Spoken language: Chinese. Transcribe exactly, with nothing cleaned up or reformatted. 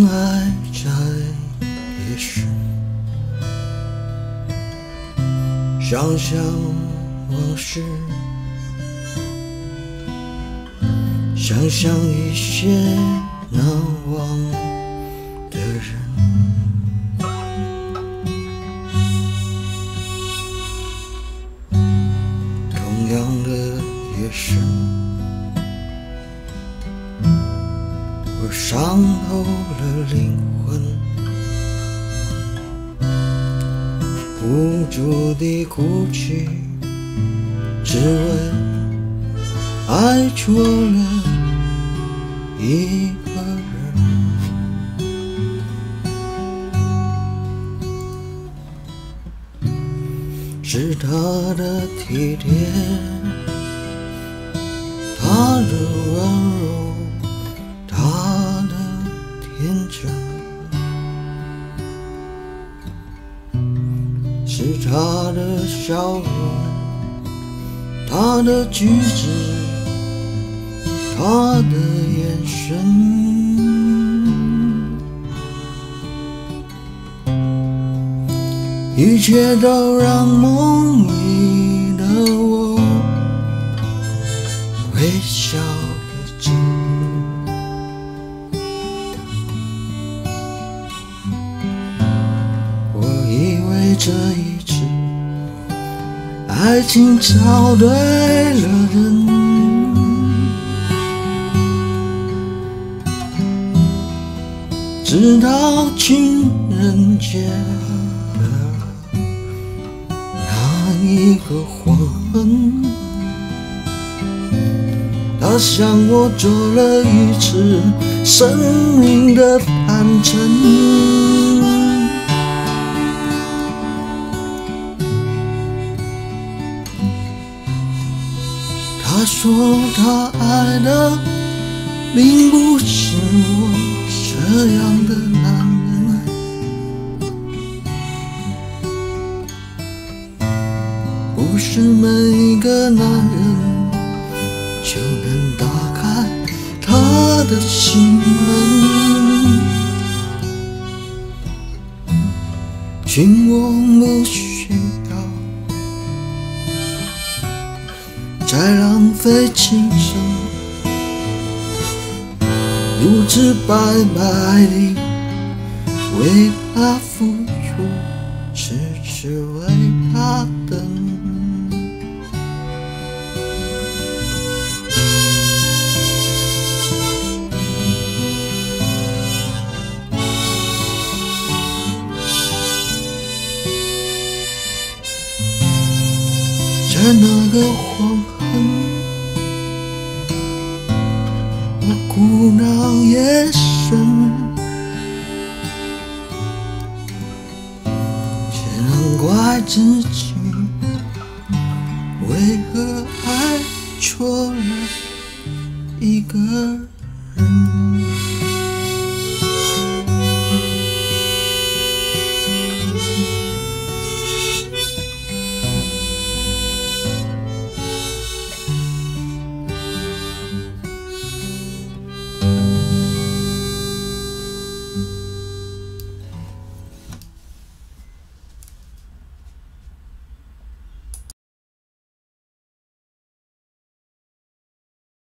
爱在夜深，想想往事，想想一些难忘的人。同样的夜深，我伤透了灵魂，无助地哭泣，只为爱错了一个人。是他的体贴，他的温柔，他的天真，是他的笑容，他的举止，他的眼神，一切都让梦里的我微笑的紧。我以为这一次爱情找对了人，直到情人节的那一个黄昏，他向我做了一次生命的坦诚。他说他爱的并不是我这样的男人，不是每一个男人就能打开他的心门。请我不需要再浪费青春，如此白白地为他付出，痴痴为他等。在那个黄昏，我苦恼也深，也能怪自己为何爱错了一个人。